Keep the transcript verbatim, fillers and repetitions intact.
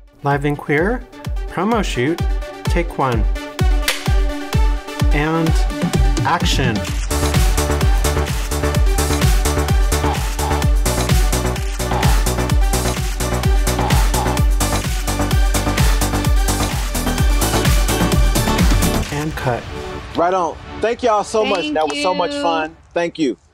Live and Queer, promo shoot, take one. And action. And cut. Right on. Thank y'all so Thank much. That was so much you. fun. Thank you.